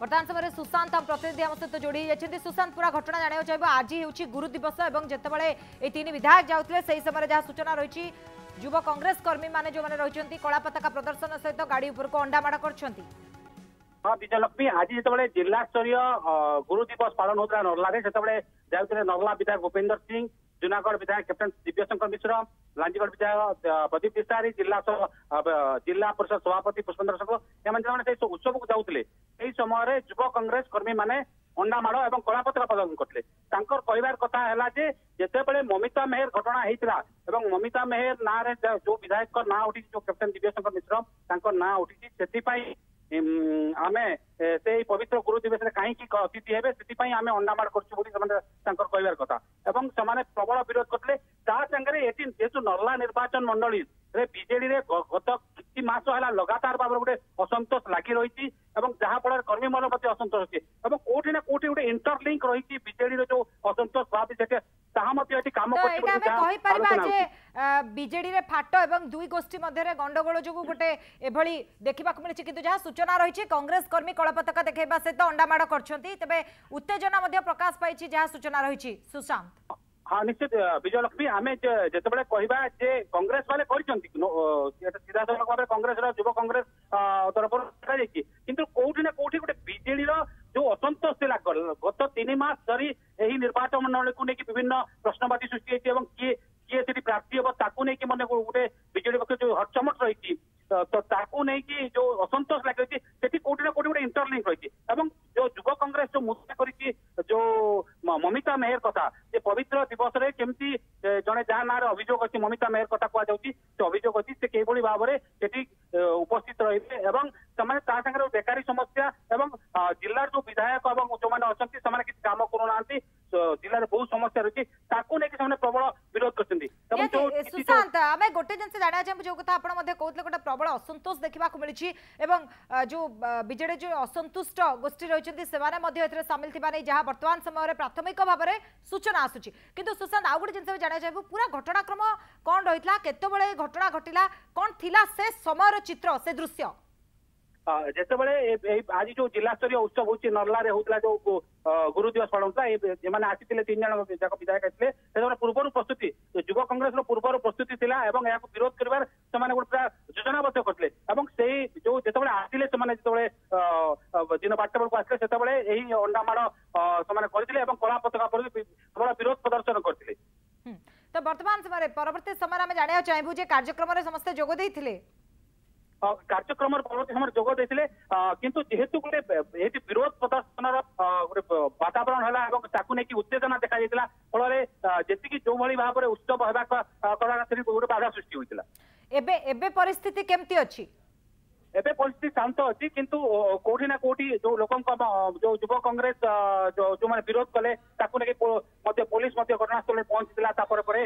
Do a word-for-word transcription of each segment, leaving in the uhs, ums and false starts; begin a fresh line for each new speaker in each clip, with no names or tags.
वर्तमान समय सुशांत हम प्रतिनिधि आम सहित जोड़ी जाइए। सुशांत पूरा घटना जाना चाहिए आज हूँ गुरु दिवस और जितेबाला ये तीन विधायक जाते से समय जहाँ सूचना रही युव कांग्रेस कर्मी मैंने जो मैंने रही कला पताका प्रदर्शन सहित गाड़ी उपरको अंडामाड़ कर
हाँ विजयलक्ष्मी आज जिते जिला स्तरीय गुरु दिवस पालन होता नर्ला से जाते नर्ला विधायक भूपेंद्र सिंह जूनागढ़ विधायक कैप्टन दिव्यशंकर मिश्र लांजीगढ़ विधायक प्रदीप विस्तारी जिला जिला परिषद सभापति पुष्पेंद्र शंकर से उत्सव को जाते समय युव कांग्रेस कर्मी मैंने अंडामाड़ और कला पताका प्रदर्शन करते कहबार कथा है जितेबाला ममिता मेहर घटना होता ममिता मेहर ना जो विधायक ना उठी जो कैप्टन दिव्यशंकर मिश्र ना उठी से आमे से पवित्र गुरु दिवस कहीं अतिथि हे से आम अंडामाड़ कर कथा एवं से प्रबल विरोध करते जेहतु नर्ला निर्वाचन मंडली बीजेडी गत किसी मास है लगातार भाव गोटे असंतोष लगी रही जहाँफल कर्मी मन असंतोष अच्छी कौटी ना कौटी गोटे इंटरलिंक रही बीजेडी जो असंतोष भाव से काम
बीजेडी रे फाट एवं दुई गोष्ठी मध्य गंडगोल जो गोटे एभली देखा मिली कि जहाँ सूचना रही कांग्रेस कर्मी कला पताका देखा सहित अंडामाड़ कर उत्तेजना प्रकाश पाई जहाँ सूचना रही सुशांत।
हाँ निश्चित विजयलक्ष्मी आम जितेबाला कहवा जे कांग्रेस वाले सीधा सड़क भाव कांग्रेस युव कांग्रेस तरफ देखा कौटी ना कौटी गोटे बीजेडी जो असंतोष थी गत तीन मास धरी यही निर्वाचन मंडल को लेकिन विभिन्न प्रश्नवाची सृष्टि किए किए से प्रार्थी हम ताकू नहीं मन गोटे बीजेडी पक्ष जो हटचमट रही तो ताकू नहीं कि जो असंतोष लगे कौटी ना कौटी गोटे इंटरलिंक रही जो युव कांग्रेस जो मुद्दा कर जो ममिता मेहर कथा पवित्र दिवस रे केमती जड़े जहाँ ना अभियोग अच्छी ममिता मेहर कथा कह अभियोग अच्छी से किभली भाव में उपस्थित रही बेकारी समस्या एवं जिलार जो विधायक और जो मैंने अच्छा से काम करूना जिले बहुत समस्या रही प्रबल विरोध कर
सुशांत आम गोटे जिन जाना चाहिए जो कथा कहते गोटे प्रबल असंतोष देखा मिली जो बीजेडी जो असंतुष्ट गोष्ठी रही सामिल थी जहाँ बर्तमान समय प्राथमिक भाव में सूचना आसूची किंतु सुशांत आउ गोटे जिन जाना चाहिए पूरा घटनाक्रम कौन रही केतबेले घटना घटिला कौन थिला से समय चित्र से दृश्य
जितेबाला आज जो जिला स्तरीय उत्सव हो नर्ला होता जो गुरु दिवस पालन होता आसी तीन जन विधायक आते पूर्व प्रस्तुति युव कांग्रेस पूर्व प्रस्तुति थी विरोध कर पूरा योजनाबद्ध करते जो जितेबाला आसिले दिन बारटा बेलू आसते से अंडामाड़ से कला पताका प्रबल विरोध प्रदर्शन करते।
तो वर्तमान समय परवर्ती समय आम जाना चाहबू कार्यक्रम समस्ते जोग देइथिले
कार्यक्रम परवर्ती समय जोग देते किंतु जेहेतु गोटे विरोध प्रदर्शन गोटे वातावरण है उत्तेजना देखा फल जी जो भाव में उत्सव गोटे बाधा सृष्टि होता
एबे एबे परिस्थिति केमती अछि
एबे परिस्थिति शांत अच्छी किंतु कौटी ना कौटी जो लोक जो युव कांग्रेस जो जो मैंने विरोध कले पुलिस घटनास्थल पहुंची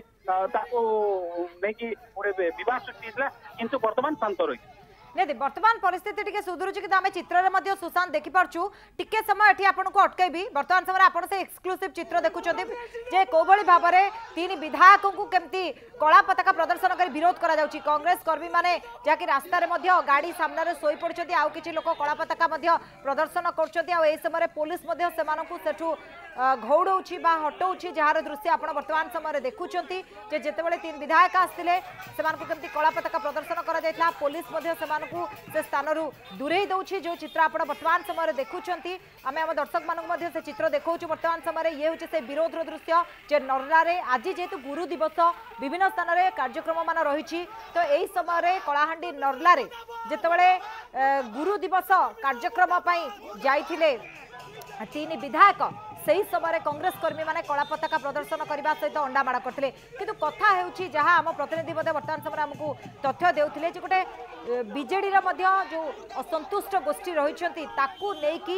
नहीं गोटे विवाद सृष्टि किंतु वर्तमान शांत रही
नहीं वर्तमान परिस्थिति टिके सुधुरुची कि आम चित्र में सुशांत देखिपु टिके समय ये आपको अटकैबी वर्तमान समय आप एक्सक्लूसिव चित्र देखुं कौभली भाव में तीन विधायकों को केमती कला पताका प्रदर्शन कर विरोध करा जाउची कांग्रेस कर्मी माने जहाँकि रास्तार गाड़ी सामने शोई पड़ते आउ किसी लोक कला पताका प्रदर्शन कर समय पुलिस सेठू घौड़ौची हटौची जार दृश्य आप वर्तमान समय देखुं जितेबाला तीन विधायक आसते से कला पताका प्रदर्शन कर पुलिस से स्थान दूरे दौर जो चित्र आप वर्तमान समय देखुं आम आम दर्शक मानक से चित्र देखा वर्तमान समय ये हूँ से विरोध दृश्य जे नर्लारे आज जेहेतु गुरु दिवस विभिन्न स्थान में कार्यक्रम मान रही तो यही समय कलाहांडी नर्लारे जितेबाला गुरु दिवस कार्यक्रम जाइथिले तीन विधायक सही समय कांग्रेस कर्मी माने कला पताका प्रदर्शन करने सहित अंडामाड़ करते किंतु कथा है जहाँ आम प्रतिनिधि वर्तमान समय आमको तथ्य देउथिले जे गोटे बीजेडी जो असंतुष्ट गोष्ठी रही नहीं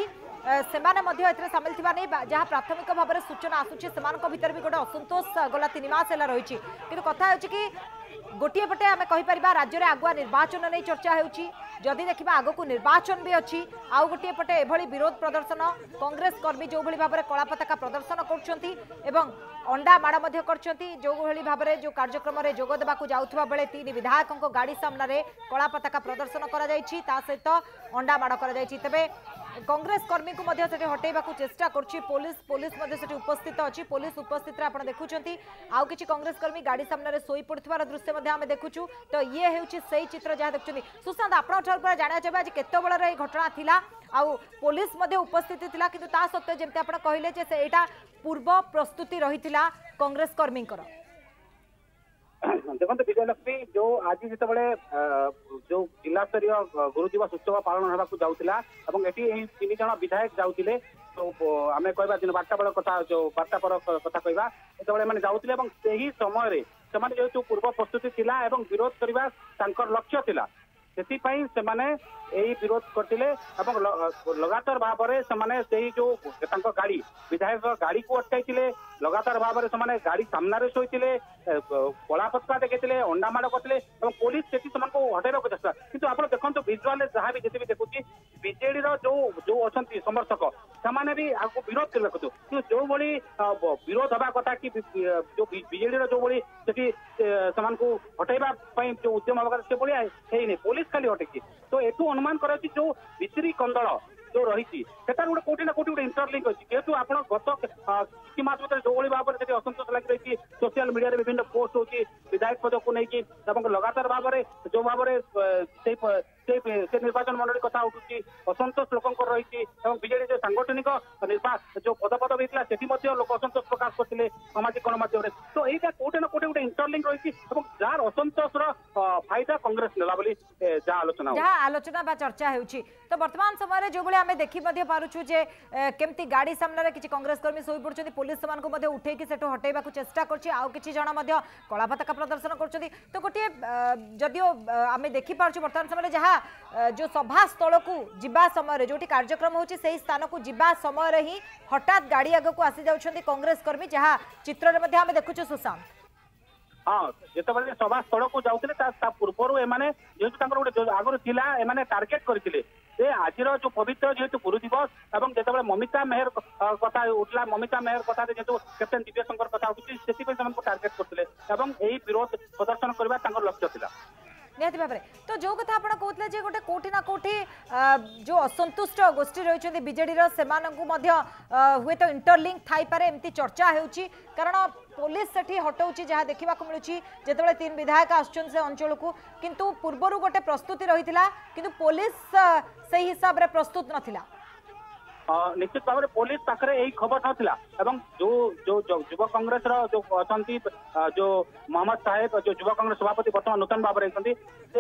से सामिल थी जहाँ प्राथमिक भाव में सूचना आसूची भर भी गोटे असंतोष गला तीन मास रही कि कथा कि गोटे पटे आम कहीपर राज्य में आगुआ निर्वाचन नहीं चर्चा होदी देखा आग को निर्वाचन भी अच्छी आउ गोटे पटे एभली विरोध प्रदर्शन कांग्रेस कर्मी जो भाव में कला पताका प्रदर्शन कर अंडामाड़ जो भाव में जो कार्यक्रम में जोग देवाक जाउथबा बेले तीन विधायकों गाड़ी सामने कला पताका प्रदर्शन कर सहित अंडामाड़ कर तेबे कांग्रेस कर्मी को मध्य सेठी हटेबा को चेष्टा करछि पुलिस पुलिस मध्य सेठी उपस्थित अछि पुलिस उपस्थित आपण देखुछंती आउ किछि कांग्रेस कर्मी गाड़ी सामने रे सोई पड़थिबार दृश्य मध्य हम देखुछु तो ये हेउछि सही चित्र जहा देखुछंती सुशांत आपण ठर पर जानिया चाहबा जे केते बळर ए घटना थिला आउ पुलिस मध्य उपस्थित थिला किंतु ता सत्ते जेमते आपण कहिले जे से एटा पूर्व प्रस्तुति रहिथिला कांग्रेस कर्मी कर
देखो विजयलक्ष्मी जो आज जिते जो जिला स्तरीय गुरु दिवस उत्सव पालन होगा जाऊला तीन जन विधायक जाऊे तो आम कह दिन बारटा बेल कथा जो बारटा पर कथा कहवा जो जाऊे समय से पूर्व प्रस्तुति थिला विरोध करने लक्ष्य थिला से माने यही विरोध करते लगातार भाव से जो गाड़ी विधायक गाड़ी को अटकाई लगातार भाव से गाड़ी सामने शोते कला पता देखते अंडामाड़ करते पुलिस से हटेबा चेष्टा कितु आप देखो विजुआल जहाँ भी जिते भी देखुची बीजेडी जो जो अच्छा समर्थक से भी आपको विरोध कर रखु कि जो भाई विरोध हवा कथा कि जो बीजेडी जो भाई से हटेबा जो उद्यम हवा से भाई है पुलिस खाली हटेकी तो एठू अनुमान कर जो भितरी कंदल जो रही गोटे कोटी ना कोटी गोटे इंटरलिंक अच्छी जेहतु आप गत किसी मास भर जो भाव में असंतोष लगी रही सोशल मीडिया विभिन्न पोस्ट होती विधायक पद को लेकिन लगातार भाव में जो भाव में से निर्वाचन मंडली कथा उठुची असंतोष लोक रही बीजेडी जो सांगठनिक जो पदपद होता से लोक असंतोष प्रकाश करते सामाजिक गणमाध्यम तो यहाँ कोटे ना कोटे गोटे इंटरलिंक रही जार असंतोष फायदा कांग्रेस नेला बोली जहाँ आलोचना
जहाँ आलोचना बा चर्चा होउची तो वर्तमान समय जो भाई आम देखी पारुछु जे केमती गाड़ी सामने किसी कांग्रेस कर्मी शोई पड़ुछंती पुलिस समान को मध्य उठेकी सेठो हटेबा को चेष्टा करछि आउ किछि जण मध्य कला पताका प्रदर्शन करछंती तो गोटे जदियो आम देखी पारुछु वर्तमान समय जहाँ जो सभा स्थल को जिबा समय जो कार्यक्रम होछि सेही स्थान को जिबा समय ही हठात गाड़ी आग को आसी जाउछंती कांग्रेस कर्मी जहाँ चित्र रे मध्य आम देखुछु सुशांत
हाँ जिते सभा स्थल को जाते पूर्वर एमाने जेहेतु गोटे आगुरी थिला एमाने टार्गेट करथिले से आज जो पवित्र जेहेतु गुरु दिवस एवं जिते ममिता मेहर कथा उठला ममिता मेहर कथा जेहेतु कैप्टेन दिव्यशंकर कथा उठी से टार्गेट करते यही विरोध प्रदर्शन करने लक्ष्य था
निहती भाव तो जो कथा आप कहते गोटे कोटी ना कोटी जो असंतुष्ट गोष्ठी रही बीजेडी से हुए तो इंटरलिंक थाई पारे एमती चर्चा होउची कारण पुलिस सेठी हटाऊँच जहाँ देखा मिलूँ जिते तीन विधायक आसुन से अंचल को किंतु पूर्वर गोटे प्रस्तुति रही किंतु पुलिस से हिसाब से प्रस्तुत नथिला
निश्चित भाव में पुलिस पाखे यही खबर नाला जो जो युवा कांग्रेस जो अच्छा जो मोहम्मद साहेब जो युवा कांग्रेस सभापति बर्तमान नूतन भाव में से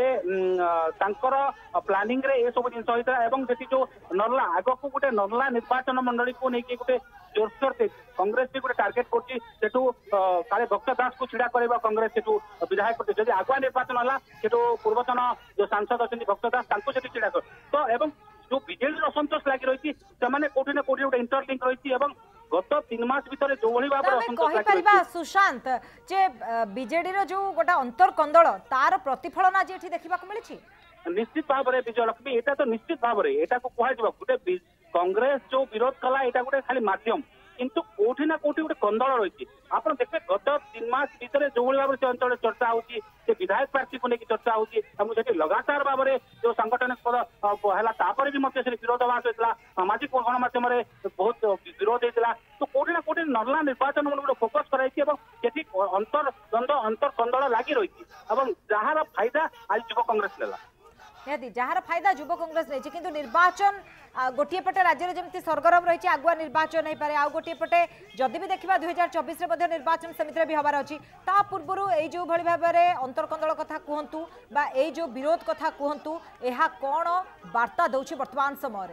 प्लानिंग रे ये सब जिन होता है जो नर्ला आग को गोटे नर्ला निर्वाचन मंडली को लेकिन गोटे जोरसोर से कांग्रेस भी गोटे टार्गेट करू काले भक्त दास को छिड़ा कर कांग्रेस से विधायक जब आगुआ निर्वाचन है पूर्वतन जो सांसद अच्छा भक्त दास छिड़ा कर तो एवं जो बीजेडी असंतोष लगी रही है कोटी ना कोटी गोटे इंटरलिंक रही है गत तीन मास भीतर जो भाव असंतोष
सुशांत जे बीजेडी जो गोटे अंतर कंदल तार प्रतिफलन आज ये देखा मिली
निश्चित भाव में विजयलक्ष्मी यहाँ तो निश्चित भाव में यहाँ को कह गोटे कांग्रेस जो विरोध कला यहाँ गोटे खाली माध्यम किंतु कोठी ना कोठी गोटे कंदल रही आप देखिए गत तीन मास भीतर जो भाव से अंचल चर्चा होती विधायक प्रार्थी को लेकिन चर्चा होती लगातार भाव में जो सांगठनिक पद है भी विरोध होता सामाजिक गणमाध्यम बहुत विरोध होता तो कोठी ना कोठी नर्ला निर्वाचन गोटे फोकस कराई अंतर द्वंद्व अंतर कंदल लगी रही जार फायदा आज युवा कांग्रेस नेला
निहती जार फायदा युव कांग्रेस नहीं किंतु निर्वाचन गोटे पटे राज्य जमी सरगरम रही आगुआ निर्वाचन हो पारे आ गोटे पटे जदि भी देखा दुई हजार चौबीस निर्वाचन समिति भी हबार अच्छी ता पूर्वर यो भाई भाव में अंतरकंदल कथा कहतु बा ए जो विरोध कथा कहतु यह कौन वार्ता दौर वर्तमान समय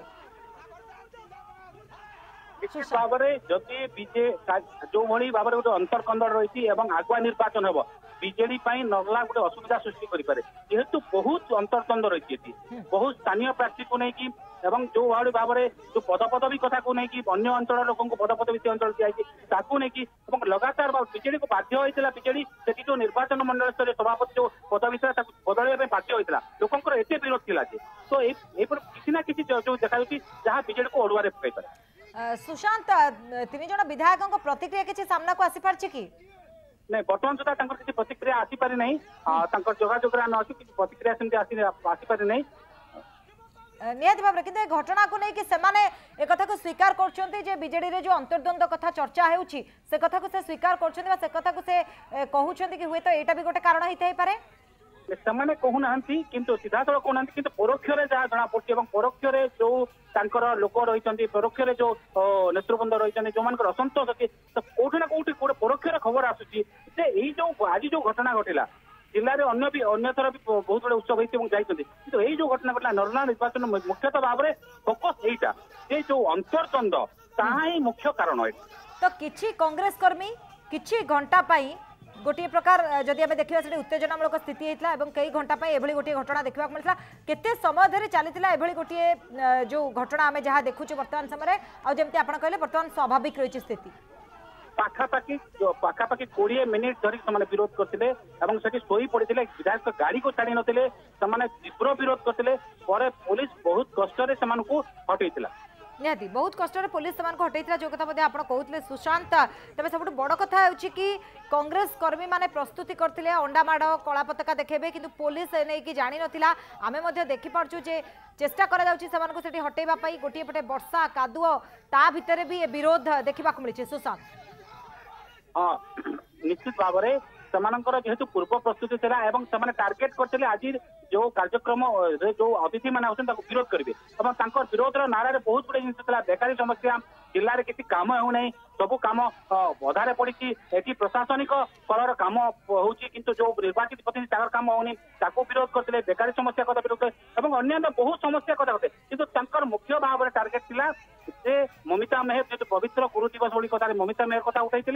भाव में जदि बीजे जो भाई भाव में गोटे अंतरकंदल रही आगुआ निर्वाचन हम बीजेडी नर्ला गोटे असुविधा सृष्टि करें जेहेतु बहुत अंतरद्वंद रही बहुत स्थानीय प्रार्थी को लेकिन जो भाई भाव में जो पदपदवी कथा को लेकिन अन्य अंचल लोक पदपदवी से अंचल दिखाई नहीं लगातार बीजेडी को बाध्य होता बीजेडी से जो निर्वाचन मंडल स्तर सभापति जो पदवी था बदल बाध्य होता लोक एत विरोध थी तो किसी ना किसी जो देखा जहाँ बीजेडी को अड़ुआ पकई पारे
सुशांत तीन जन विधायकों प्रतिक्रिया किसी सामना को आसी पारछि कि
नहीं बर्तमान सुधा किसी प्रतिक्रिया आसीपारी ना जोगाजोग न अच्छी प्रतिक्रिया सेमती आसीपारी ना
निहाती भाव में कि घटना को लेकिन से कथा को स्वीकार कर बीजेडी रे जो अंतर्द्वंद कथा चर्चा होउछि से कथा को से स्वीकार कर से कथा को से कहउछन्ति कि हुए तो एटा भी गोटे कारण होइथाइ पारे
ସେମାନେ କହୁନାହାନ୍ତି କିନ୍ତୁ ସିଧାସଳଖ କହୁନାହାନ୍ତି କିନ୍ତୁ ପରୋକ୍ଷରେ ଯାହା ଜଣା ପଡୁଛି ଏବଂ ପରୋକ୍ଷରେ ଯୋଉ ତାଙ୍କର ଲୋକ ରହିଛନ୍ତି ପରୋକ୍ଷରେ ଯୋଉ ନେତୃବୃନ୍ଦ ରହିଛନ୍ତି ଯୋଉମାନଙ୍କର ଅସନ୍ତୋଷ ଅଛି ତ କୋଉଠି ନା କୋଉଠି ଗୋଟେ ପରୋକ୍ଷରେ ଖବର ଆସୁଛି ଯେ ଏଇ ଯୋଉ ଆଜି ଯୋଉ ଘଟଣା ଘଟିଲା ଜିଲ୍ଲାରେ ଅନ୍ୟ ବି ଅନ୍ୟଥର ବି ବହୁତ ଗୁଡେ ଉତ୍ସବ ହେଇଛି ଏବଂ ଯାଇଛନ୍ତି କିନ୍ତୁ ଏଇ ଯୋଉ ଘଟଣା ଘଟିଲା ନର୍ଲା ନିର୍ବାଚନ ମୁଖ୍ୟତଃ ଭାବରେ ଫୋକସ ଏଇଟା ଯେ ଯୋଉ ଅନ୍ତର୍ଦ୍ୱନ୍ଦ ତାହା ହିଁ ମୁଖ୍ୟ କାରଣ ଏଠି
ତ କିଛି କଂଗ୍ରେସ କର୍ମୀ କିଛି ଘଣ୍ଟା ପାଇଁ गोटे प्रकार जदि आम देखा से उत्तेजनामूलक स्थिति होता है कई घंटा एभली गोटे घटना देखा मिलता केते समय धरी चली एभली गोटे जो घटना आम जहाँ देखुचु वर्तमान समय आमती आप कहले बर्तमान स्वाभाविक रही स्थिति
पाखापाखि पाखापाखि कोड़े मिनिट धरी विरोध करते शोई पड़ते विधायक गाड़ी को छाड़ी नथिले तीव्र विरोध करते पुलिस बहुत कष्ट हटई
निहाती बहुत कष्ट पुलिस से हटई जो कथा आप कहते सुशांत तेज सब बड़ कथा कि कांग्रेस कर्मी माने प्रस्तुति करते अंडामाड़ कला पताका देखेबे किंतु पुलिस नहीं जानी नथिला आमे मध्य देखि पारछु जे चेष्टा करा जाउछि सेमानकु सेठी हटेबा पई गोटे पटे वर्षा कादुओ ता भितरे भी विरोध देखा मिली सुशांत
हाँ निश्चित भाव में सेमानकर जेहेतु पूर्व प्रस्तुति थिला एवं सेमाने टार्गेट करथिले आज जो कार्यक्रम जो अतिथि मैंने आउछन ताको विरोध करेंगे और तांकर विरोध नारे बहुत गुड़े जिन बेकारी समस्या जिले में किसी कम होना सबू कम अधारे पड़ी एटी प्रशासनिक स्तर कम होची किंतु जो निर्वाचित प्रतिनिधि ताकर काम होनी ताको विरोध करते बेकारी समस्या कथा विरोध और अन्य बहुत समस्या कथा करते किंतु तांकर मुख्य भाव में टार्गेट थिला जे ममिता मेहर जो पवित्र गुरु दिवस भली कथा ममिता मेहर कथा उठाई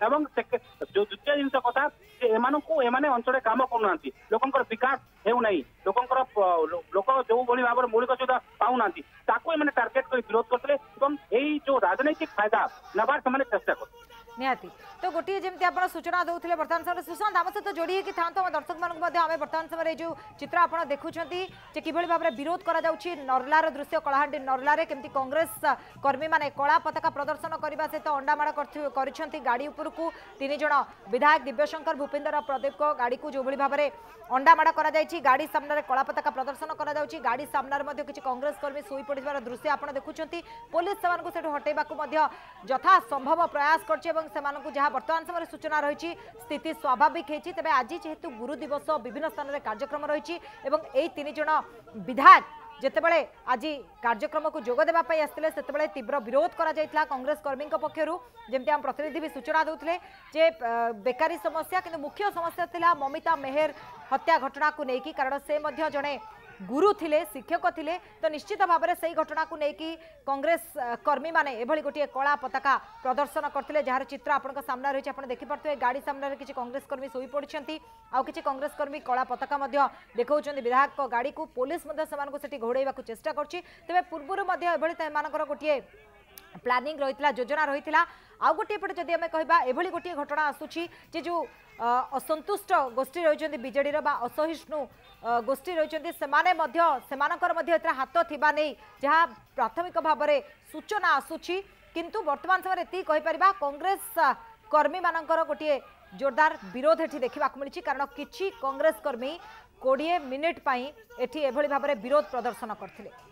जो द्वितीय जिन कथा एमानकु एमाने अंचल काम करूना लोकंकर विकास हेउना लोकंकर लोक जो भली भाव में मौलिक सुविधा पाऊना ताको एमाने टार्गेट कर विरोध करते यही जो राजनैतिक फायदा नबार से चेष्टा कर
निहाती तो गोटे जमी आप सूचना दौले बर्तमान समय सुशांत आम सहित जोड़ी होगी था दर्शक मानक बर्तमान समय जो चित्र आप देखुं कि भाव में विरोध कर नर्लार दृश्य कलाहांडी नर्लार केमती कांग्रेस कर्मी माने कला पताका प्रदर्शन करने सहित अंडामाड़ कर गाड़ी उपरकू तीन जन विधायक दिव्यशंकर भूपेंद्र प्रदीप को गाड़ी को जो भाव में अंडामाड़ कर गाड़ी सामने कला पताका प्रदर्शन कर गाड़ी सामने किसी कांग्रेस कर्मी शोई पड़ार दृश्य आप देखुं पुलिस से हटेबा यथा संभव प्रयास कर जहाँ बर्तमान समय सूचना रही स्थिति स्वाभाविक होती तेज आज जेहेतु गुरु दिवस विभिन्न स्थान में कार्यक्रम रही तीन जन विधायक जितेबाला आज कार्यक्रम को जोग देवाई आसते से तीव्र विरोध करा कांग्रेस कर्मी पक्षर जमी आम प्रतिनिधि भी सूचना देते जे बेकारी समस्या किंतु मुख्य समस्या थिला ममिता मेहर हत्या घटना को लेकिन कारण से जड़े गुरु थिले शिक्षक थिले तो निश्चित भाव में सही घटना को लेकिन कांग्रेस कर्मी माने एभली गोटे कला पताका प्रदर्शन करते जार चित्र आपन सामना रही आप देखिपे गाड़ी सामने किसी कांग्रेस कर्मी शोई पड़ती आउ किसी कांग्रेस कर्मी कला पताका देखा विधायक गाड़ी को पुलिस से घोड़ाइवा चेष्टा करे पूर्व गोटे प्लानिंग रही योजना रही आउ गोटे पटे जदि आम कहबा एभली गोटे घटना आसूची जे जो असंतुष्ट गोष्ठी रही बीजेडी असहिष्णु गोष्ठी रही से हाथ थिबा नहीं जहाँ प्राथमिक भाव में सूचना आसूची किंतु वर्तमान समय ये कहीपर कांग्रेस कर्मी मानकर गोटे जोरदार विरोध एठी देखा मिली कारण किछि कांग्रेस कर्मी कोड़े मिनिट एठी एभली भाव में विरोध प्रदर्शन करथिले।